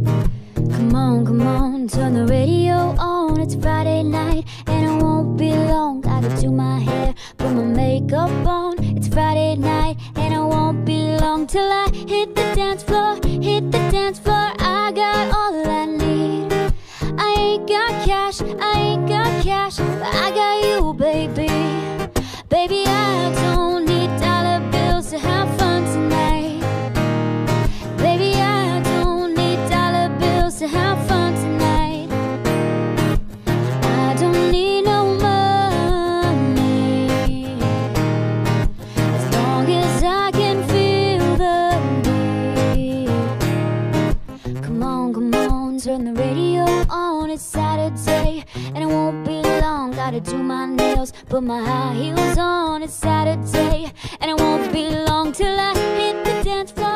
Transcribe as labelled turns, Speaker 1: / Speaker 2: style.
Speaker 1: Come on, turn the radio on. It's Friday night and it won't be long. Gotta do my hair, put my makeup on. It's Friday night and it won't be long till I hit the dance floor, hit the dance floor. I got all I need. I ain't got cash, but I got you, baby. Baby, I don't need dollar bills to have fun tonight. Baby, I don't need dollar bills to have fun tonight. I don't need no money as long as I can feel the beat. Come on, turn the radio on. It's Saturday and it won't be long. Gotta do my nails, put my high heels on. It's Saturday and it won't be long till I hit the dance floor.